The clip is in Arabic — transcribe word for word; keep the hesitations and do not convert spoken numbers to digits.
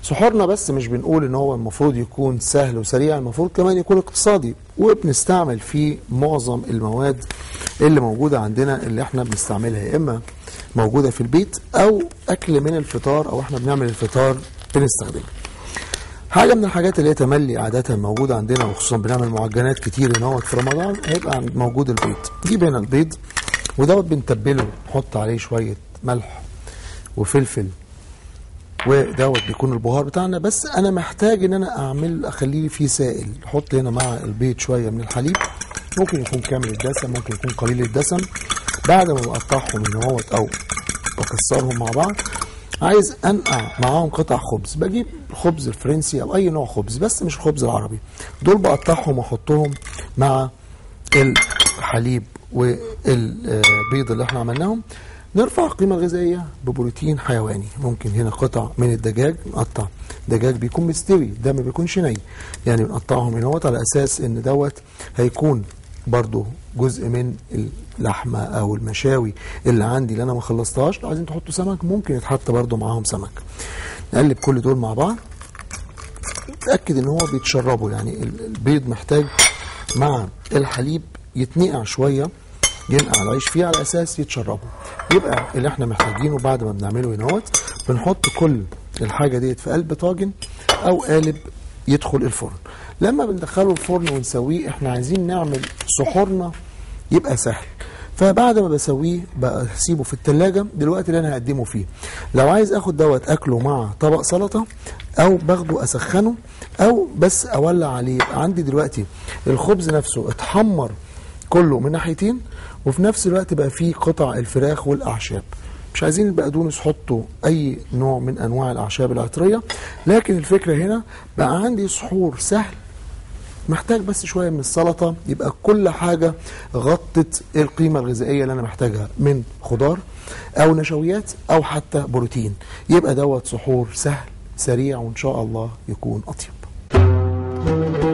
سحورنا بس مش بنقول ان هو المفروض يكون سهل وسريع، المفروض كمان يكون اقتصادي، وبنستعمل فيه معظم المواد اللي موجودة عندنا اللي احنا بنستعملها يا اما موجودة في البيت او اكل من الفطار او احنا بنعمل الفطار بنستخدمها. حاجة من الحاجات اللي هي تملي عادة موجودة عندنا، وخصوصا بنعمل معجنات كتير هنا في رمضان، هيبقى موجود البيض. نجيب هنا البيض ودوت بنتبله، نحط عليه شوية ملح وفلفل، ودوت بيكون البهار بتاعنا. بس انا محتاج ان انا اعمل اخليه فيه سائل. احط هنا مع البيض شويه من الحليب، ممكن يكون كامل الدسم، ممكن يكون قليل الدسم. بعد ما بقطعهم من اهوت او بكسرهم مع بعض، عايز انقع معاهم قطع خبز. بجيب الخبز الفرنسي او اي نوع خبز، بس مش الخبز العربي. دول بقطعهم واحطهم مع الحليب والبيض اللي احنا عملناهم. نرفع القيمة الغذائية ببروتين حيواني. ممكن هنا قطع من الدجاج، نقطع دجاج بيكون مستوي، ده ما بيكونش ني، يعني بنقطعهم هنا على اساس ان دوت هيكون برضو جزء من اللحمة او المشاوي اللي عندي اللي انا ما خلصتهاش. لو عايزين تحطوا سمك ممكن يتحط برضو معاهم سمك. نقلب كل دول مع بعض، نتأكد ان هو بيتشربوا، يعني البيض محتاج مع الحليب يتنقع شوية، ينقع العيش فيه على اساس يتشربوا. يبقى اللي احنا محتاجينه بعد ما بنعمله هنا اهوت، بنحط كل الحاجه ديت في قلب طاجن او قالب يدخل الفرن. لما بندخله الفرن ونسويه، احنا عايزين نعمل سحورنا يبقى سهل. فبعد ما بسويه بسيبه في التلاجة دلوقتي اللي انا هقدمه فيه. لو عايز اخد دوت اكله مع طبق سلطه، او باخده اسخنه، او بس اولع عليه. يبقى عندي دلوقتي الخبز نفسه اتحمر كله من ناحيتين، وفي نفس الوقت بقى فيه قطع الفراخ والاعشاب. مش عايزين البقدونس حطوا اي نوع من انواع الاعشاب العطريه، لكن الفكره هنا بقى عندي سحور سهل، محتاج بس شويه من السلطه، يبقى كل حاجه غطت القيمه الغذائيه اللي انا محتاجها من خضار او نشويات او حتى بروتين. يبقى دوت سحور سهل سريع، وان شاء الله يكون اطيب.